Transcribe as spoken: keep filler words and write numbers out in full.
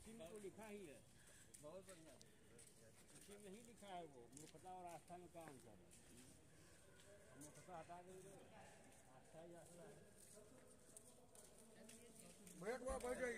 इसी में तो लिखा ही है। बहुत बढ़िया, इसी में ही लिखा है वो मूर्खता और आस्था में क्या अंतर है। मूर्खता हटा देंगे, आस्था ही आस्था है। भैया थोड़ा बैठ